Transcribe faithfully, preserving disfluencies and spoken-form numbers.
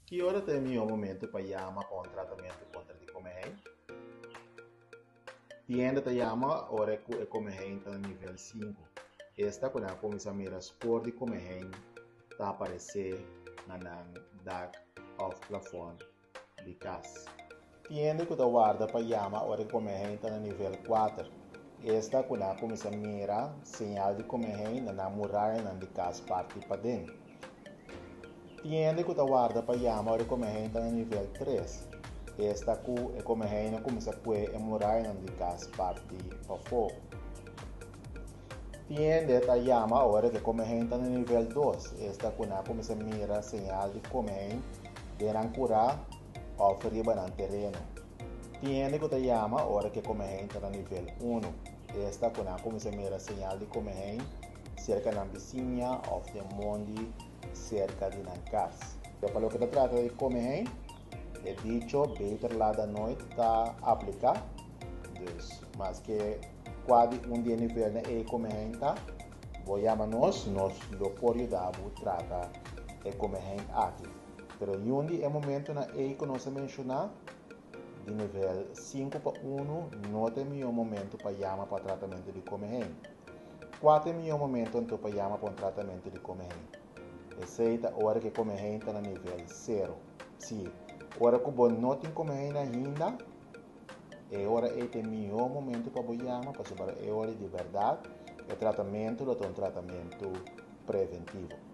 Que hora tem o momento para chamar para um tratamento contra de comer? Tienda te llama hora que comer está no nível cinco. Esta quando a começa a mirar sport de comer está aparecer na dag of plafond de casa. Tienda que te guarda para chamar hora que comer está no nível quatro. Esta quando a começa a mirar sinal de comer na muralha de casa parte para dentro. Tienda que te guarda para chamar hora que comer está no nível três. Esta cu é como reina começa a comer morar de casa parte para fora. Tiende a chama a hora que come reina no nível dois. Esta quando começa a mirar sinal de comer de curar ou ferir no terreno. Tiende que te chama a hora que come reina no nível um. Esta quando começa a mirar sinal de comer cerca da vizinha ou de mundo cerca de na casa. Para o que se trata de comer é dicho, beter lá da noite está aplicar, dus, mas que quando um dia nível na e comenta, vou chamar nós, nós lo por ajudar a tratar e comenta aqui. Pero um dia é momento na e que nós mencionar, de nível cinco para um, não tem melhor momento para chamar para tratamento de comenta. quatro é melhor momento então para chamar para um tratamento de comenta. Receita, hora que comenta na nível zero. Sim. Ora que você não tem como ainda, é hora é o melhor momento para você chamar, para saber é hora de verdade, é tratamento, é um tratamento preventivo.